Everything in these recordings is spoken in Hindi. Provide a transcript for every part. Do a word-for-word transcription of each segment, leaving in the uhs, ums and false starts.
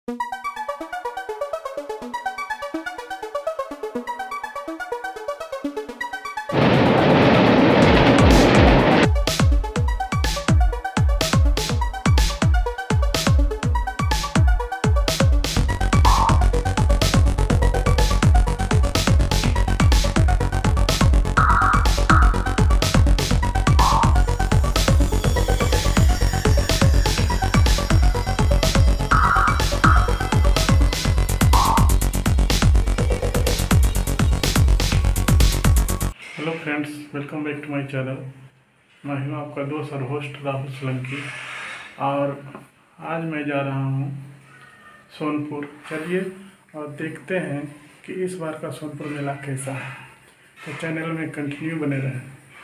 Hello friends, welcome back to my channel. मैं हूँ आपका दोस्त और होस्ट राहुल सोलंकी और आज मैं जा रहा हूँ सोनपुर। चलिए और देखते हैं कि इस बार का सोनपुर मेला कैसा है, तो चैनल में कंटिन्यू बने रहें।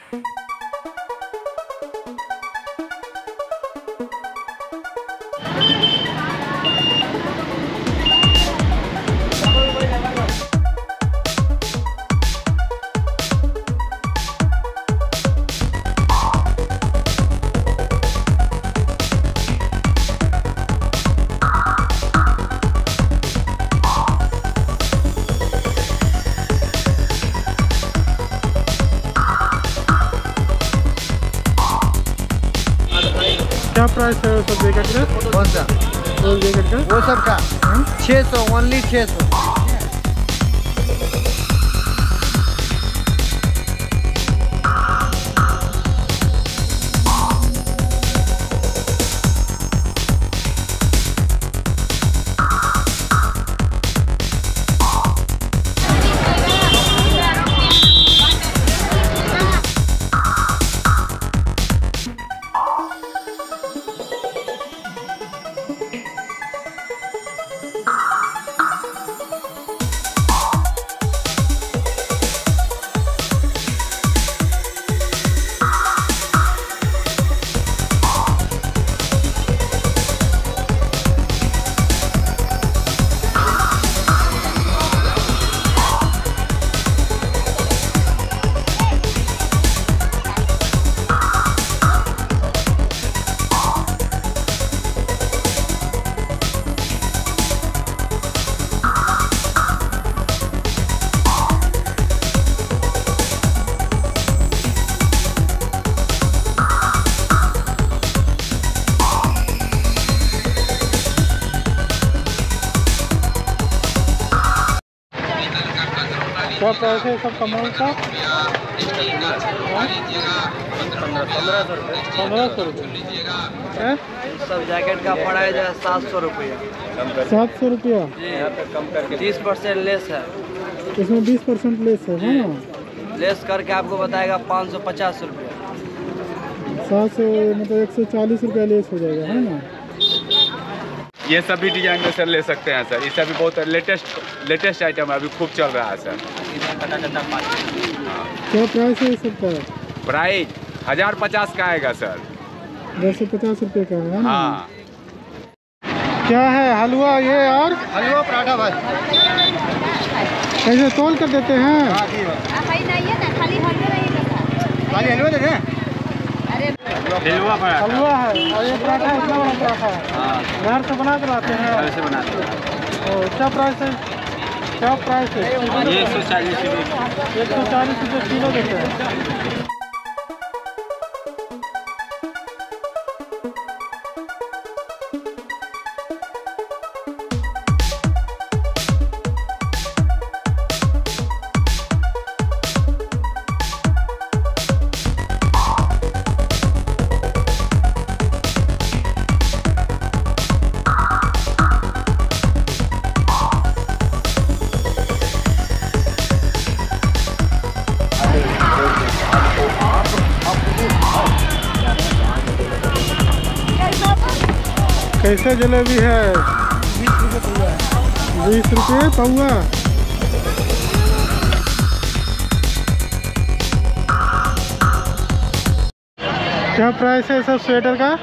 क्या प्राइस है सब जैकेट का? कौन सा? वो जैकेट का वो सब का छः सौ ओनली छः सौ। क्या प्राइस है सब कमाल का? पंद्रह सौ रुपये। सब जैकेट का पड़ा है सात सौ रुपया। सात सौ रुपया तीस परसेंट लेस है। इसमें बीस परसेंट लेस है, है ना? लेस करके आपको बताएगा पाँच सौ पचास रुपया। सात सौ मतलब एक सौ चालीस रुपया लेस हो जाएगा, है ना? ये सभी डिजाइन में सर ले सकते हैं सर। ये सभी बहुत लेटेस्ट लेटेस्ट आइटम है, अभी खूब चल रहा है सर। क्या प्राइस है सब का? प्राइस हजार पचास का आएगा सर। दस सौ पचास रुपये का है ना? हाँ। क्या है हलवा ये यार? हलवा पराठा भाई कैसे तोल कर देते हैं? खाली हलवा दे दें। हलवा हलवा है और ये पराठा इतना बड़ा पराठा है। घर से बना कर लाते हैं? ऐसे बनाते हैं। क्या प्राइस है? क्या प्राइस है? ये एक सौ चालीस रुपये एक सौ चालीस रुपये किलो देते हैं। कैसे जलेबी है? बीस रुपये पौवा। क्या प्राइस है सब स्वेटर का?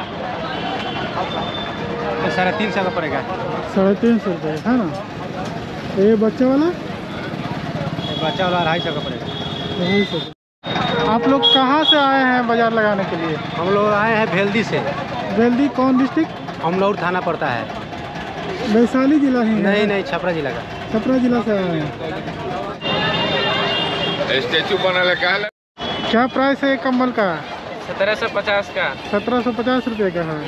साढ़े तीन सौ का पड़ेगा। साढ़े तीन सौ रुपये है ना? ये बच्चे वाला? बच्चा वाला अढ़ाई सौ का पड़ेगा। अढ़ाई सौ। आप लोग कहाँ से आए हैं बाजार लगाने के लिए? हम लोग आए हैं भेल्दी से। भेल्दी कौन डिस्ट्रिक्ट? हम लोग थाना पड़ता है। वैशाली जिला ही है? नहीं नहीं, छपरा जिला का। छपरा जिला से आए हैं। स्टेचू बना लगा है। क्या प्राइस है कम्बल का? सत्रह सौ पचास का। सत्रह सौ पचास रुपये का है।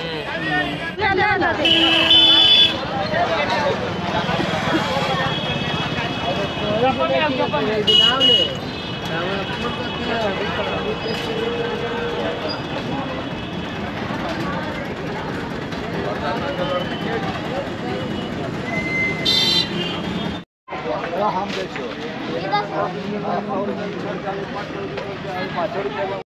हम देखो